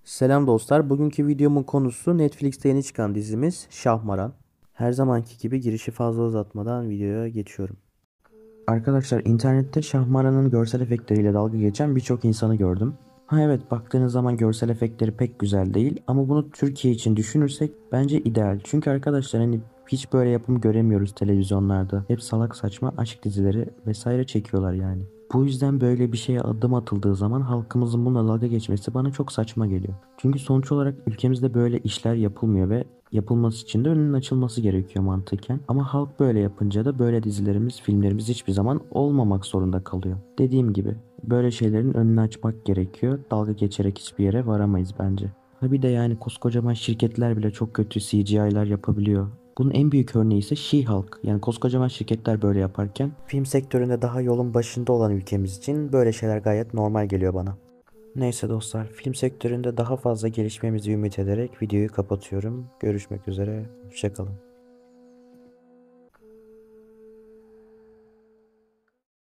Selam dostlar. Bugünkü videomun konusu Netflix'te yeni çıkan dizimiz Şahmaran. Her zamanki gibi girişi fazla uzatmadan videoya geçiyorum. Arkadaşlar internette Şahmaran'ın görsel efektleriyle dalga geçen birçok insanı gördüm. Ha evet, baktığınız zaman görsel efektleri pek güzel değil ama bunu Türkiye için düşünürsek bence ideal. Çünkü arkadaşlar hani hiç böyle yapım göremiyoruz televizyonlarda. Hep salak saçma aşk dizileri vesaire çekiyorlar yani. Bu yüzden böyle bir şeye adım atıldığı zaman halkımızın bununla dalga geçmesi bana çok saçma geliyor. Çünkü sonuç olarak ülkemizde böyle işler yapılmıyor ve yapılması için de önünün açılması gerekiyor mantıken. Ama halk böyle yapınca da böyle dizilerimiz, filmlerimiz hiçbir zaman olmamak zorunda kalıyor. Dediğim gibi böyle şeylerin önünü açmak gerekiyor. Dalga geçerek hiçbir yere varamayız bence. Ha bir de yani koskocaman şirketler bile çok kötü CGI'lar yapabiliyor. Bunun en büyük örneği ise She-Hulk. Yani koskocaman şirketler böyle yaparken film sektöründe daha yolun başında olan ülkemiz için böyle şeyler gayet normal geliyor bana. Neyse dostlar, film sektöründe daha fazla gelişmemizi ümit ederek videoyu kapatıyorum. Görüşmek üzere, hoşça kalın.